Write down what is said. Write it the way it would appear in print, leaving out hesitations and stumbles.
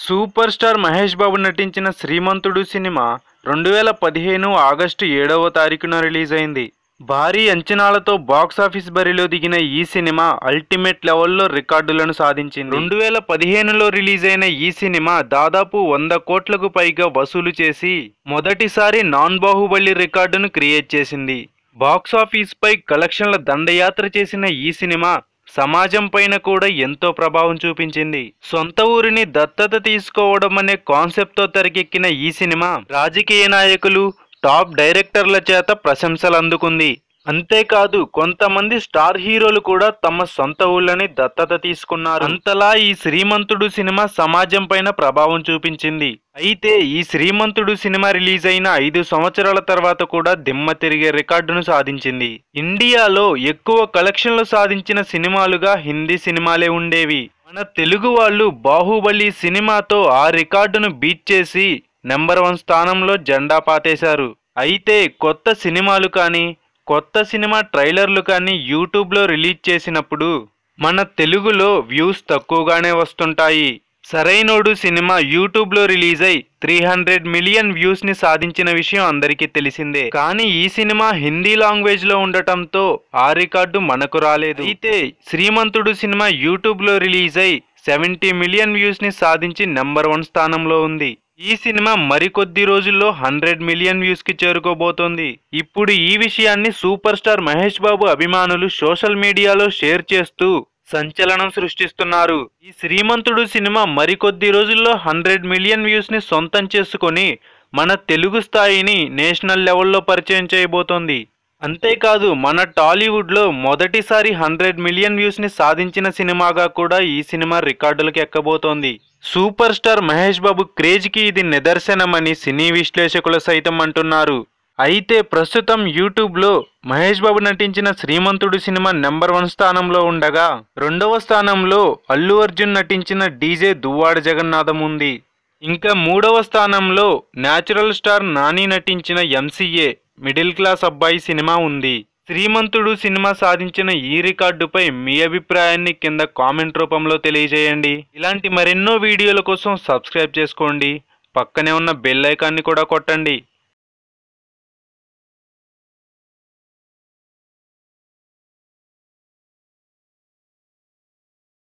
Super star Mahesh బాబు నటించిన శ్రీమంతుడు cinema 2015 August 7వ తారీఖున రిలీజ్ అయింది. భారీ అంచనాలతో బాక్సాఫీస్ బరిలో దిగిన ఈ సినిమా అల్టిమేట్ లెవెల్లో రికార్డులను సాధించింది. 2015లో రిలీజ్ అయిన ఈ సినిమా దాదాపు 100 కోట్లకు పైగా వసూలు చేసి మొదటిసారి నాన్ బాహుబలి రికార్డును క్రియేట్ చేసింది. బాక్సాఫీస్ పై కలెక్షన్ల దండయాత్ర చేసిన ఈ సినిమా సమాజం పైన కూడా ఎంతో ప్రభావం చూపించింది. సొంత ఊరిని దత్తత తీసుకోవడం అనే కాన్సెప్ట్ తో తెరకెక్కిన ఈ సినిమా రాజకీయ నాయకులు, టాప్ డైరెక్టర్ల చేత ప్రశంసలు అందుకుంది. అంతేకాదు కొంతమంది స్టార్ హీరోలు కూడా తమ సొంత ఊళ్ళని దత్తత తీసుకున్నారు. అంతలా ఈ శ్రీమంతుడు సినిమా సమాజం పైన ప్రభావం చూపించింది. అయితే ఈ శ్రీమంతుడు సినిమా రిలీజ్ అయిన 5 సంవత్సరాల తర్వాత కూడా దిమ్మ తిరిగే రికార్డును సాధించింది. ఇండియాలో ఎక్కువ కలెక్షన్లు సాధించిన సినిమాలుగా హిందీ సినిమాలే ఉండేవి. మన తెలుగు వాళ్ళు బాహుబలి సినిమాతో ఆ రికార్డును బీట్ చేసి నెంబర్ 1 స్థానంలో జెండా పాతేశారు. అయితే కొత్త సినిమాలు కానీ కొత్త సినిమా ట్రైలర్లు కానీ యూట్యూబ్లో రిలీజ్ చేసినప్పుడు మన తెలుగులో వ్యూస్ తక్కువగానే వస్తుంటాయి. సరైనోడు సినిమా యూట్యూబ్లో రిలీజ్ అయి 300 మిలియన్ వ్యూస్ని సాధించిన విషయం అందరికీ తెలిసిందే. కానీ ఈ సినిమా హిందీ లాంగ్వేజ్లో ఉండటంతో ఆ రికార్డు మనకు రాలేదు. అయితే శ్రీమంతుడు సినిమా యూట్యూబ్లో రిలీజ్ అయి 70 మిలియన్ వ్యూస్ని సాధించి నెంబర్ 1 స్థానంలో ఉంది. ఈ సినిమా మరికొద్ది రోజుల్లో 100 మిలియన్ వ్యూస్కి చేరుకోబోతోంది. ఇప్పుడు ఈ విషయాన్ని సూపర్ స్టార్ మహేష్ బాబు అభిమానులు సోషల్ మీడియాలో షేర్ చేస్తూ సంచలనం సృష్టిస్తున్నారు. ఈ శ్రీమంతుడు సినిమా మరికొద్ది రోజుల్లో 100 మిలియన్ వ్యూస్ని సొంతం చేసుకొని మన తెలుగు స్థాయిని నేషనల్ లెవెల్లో పరిచయం చేయబోతోంది. అంతేకాదు మన టాలీవుడ్లో మొదటిసారి 100 మిలియన్ వ్యూస్ని సాధించిన సినిమాగా కూడా ఈ సినిమా రికార్డులకు ఎక్కబోతోంది. సూపర్ స్టార్ మహేష్ బాబు క్రేజ్కి ఇది నిదర్శనమని సినీ విశ్లేషకులు సైతం అంటున్నారు. అయితే ప్రస్తుతం యూట్యూబ్లో మహేష్ బాబు నటించిన శ్రీమంతుడు సినిమా నెంబర్ 1 స్థానంలో ఉండగా 2వ స్థానంలో అల్లు అర్జున్ నటించిన డీజే దువ్వాడ జగన్నాథం ఉంది. ఇంకా 3వ స్థానంలో న్యాచురల్ స్టార్ నాని నటించిన ఎంసీఏ మిడిల్ క్లాస్ అబ్బాయి సినిమా ఉంది. శ్రీమంతుడు సినిమా సాధించిన ఈ రికార్డుపై మీ అభిప్రాయాన్ని కింద కామెంట్ రూపంలో తెలియజేయండి. ఇలాంటి మరెన్నో వీడియోల కోసం సబ్స్క్రైబ్ చేసుకోండి. పక్కనే ఉన్న బెల్ ఐకాన్ని కూడా కొట్టండి.